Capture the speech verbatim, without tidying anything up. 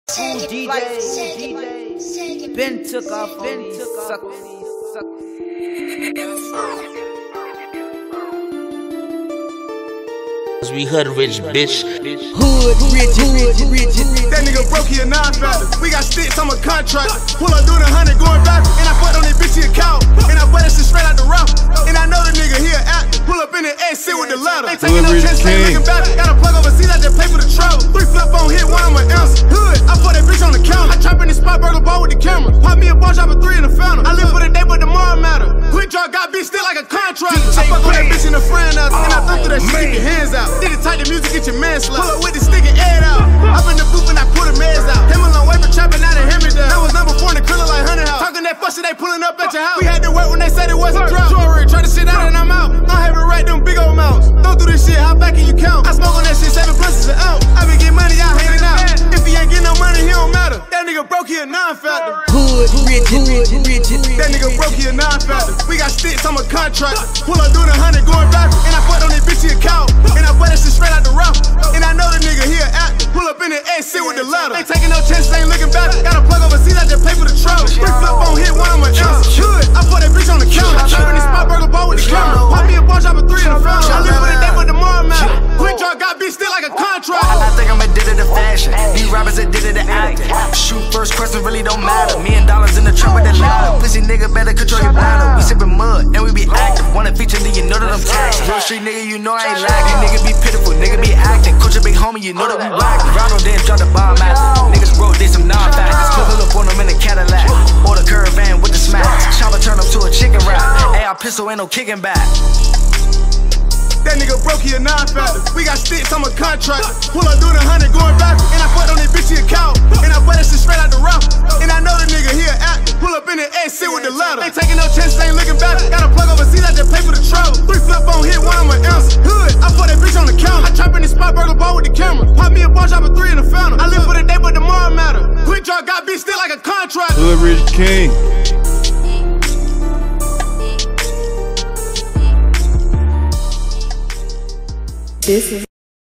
Ooh, D J, D J, Ben took off, Ben took off. We hood rich, bitch. Hood rich, rich, rich. That nigga broke, he a non-factor. We got sticks, I'm a contractor. Pull up, do the hundred, going back. And I fucked on that bitch, he a cow. And I butt that shit straight out the rough. And I know the nigga, he a actor. Pull up in the A, sit with the ladder. Ain't taking no chance, ain't looking back. Got a plug overseas, I just pay for the travel. Three flip on hit, one I'm an ounce. Hood, I put that bitch on the counter. I trap in the spot, burger ball with the camera. Pop me a ball, drop a three in the fountain. I live for the day, but tomorrow matter. Quick draw, got bitch still like a contract. I fuck with that bitch in the friend house. And I thumb through that shit, keep your hands out. Did it tight, the music, get your man slapped. Pull up with the stick and air out. Up in the booth and I put a meds out. Him alone, way for trapping out and hand me down. That was number four in the crib like Hunter House. Talking that fuck shit, they pulling up at your house. We had to work when they said it wasn't drop. Jewelry, try to shit out and I'm out. I have a rack, them big old mouths. Don't do this shit, how back can you count? I smoke on that shit, seven blunts and out. I been getting money, I hanging out. If he ain't getting no money, he don't matter. That nigga broke, he a non-factor. Hood rich, rich, rich. That nigga broke, he a non-factor. We got sticks, I'm a contractor. Pull up, do the hundred, going back. And I fucked on that bitch, he a cow. And I butt that shit straight out the rough. And I know the nigga, he a actor. Pull up in the A, sit with the ladder. Ain't taking no chances, ain't looking back. Got a plug overseas, I just pay for the travel. Three flip on hit, one I'm an ounce. Should, I put that bitch on the counter. Trap in the spot, burger ball with the camera. Pop me a ball, drop a three in the fountain. I live for the day, but tomorrow matter. Quick draw, got bitch still like a contract. I think I'm addicted to fashion. These rappers addicted to acting. Shoot first question really don't matter. Million dollars in the trunk with the ladder. Pussy nigga better control your bladder. We sippin' mud and we be active. Wanna feature, then you know that I'm taxing. Real street nigga, you know I ain't lacking. Nigga be pitiful, nigga be acting. Coach a big homie, you know that we rockin'. Round on then drop the bomb at them. Niggas broke, they some non-factors. Pull up on them in a Cadillac. Or the caravan with the smack. Chopper turn up to a chicken wrap. Ay, our pistol ain't no kicking back. That nigga broke, he a non-factor. We got sticks, I'm a contractor. Pull up, do the hundred, going back. And I fucked on that bitch, he a cow. And I butt that shit straight out the rough. And I know the nigga, he a actor. Pull up in the A, sit with the ladder. Ain't taking no chances, ain't looking back. Got a plug overseas, I just pay for the travel. Three flip on hit, one I'm an ounce. Hood, I put that bitch on the counter. I trap in the spot, burger ball with the camera. Pop me a ball, drop a three in the fountain. I live for the day, but tomorrow matter. Quick draw, got bitch still like a contract. Hood Rich King. This is